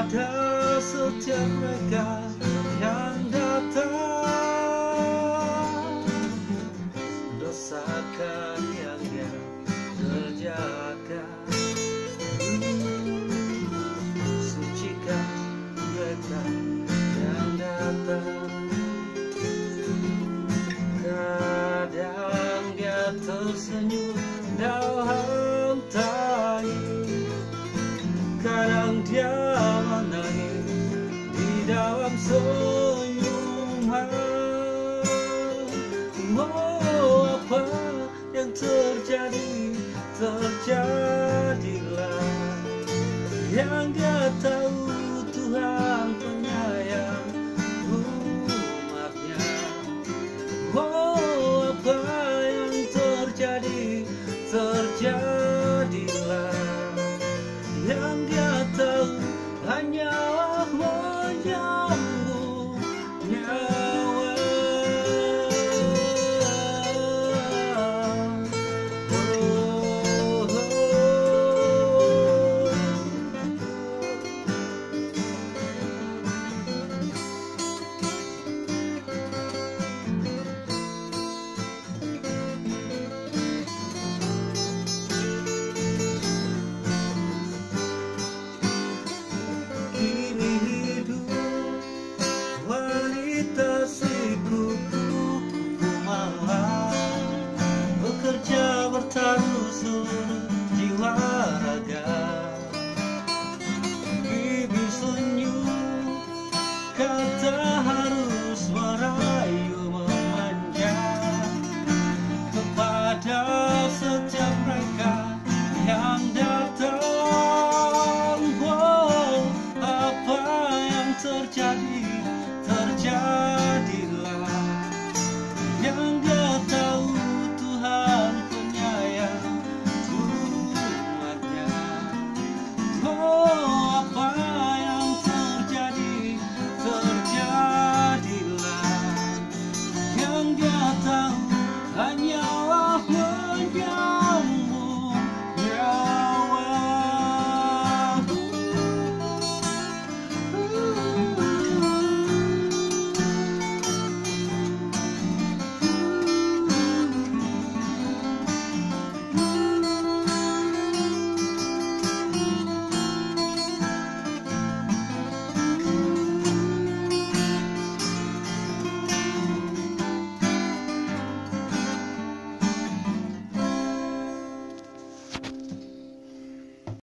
pada setiap mereka yang datang, dosakan yang dia kerjakan, sucikan mereka yang datang. Kadang dia tersenyum dalam tangis, kadang dia menangis di dalam senyuman. Oh, apa yang terjadi, terjadilah. Yang dia tahu Tuhan penyayang umatnya. Oh, apa yang terjadi, terjadilah. Yang dia tahu hanyalah menyambung nyawa. Kini hidup wanita sekutu malam bekerja bertaruh seluruh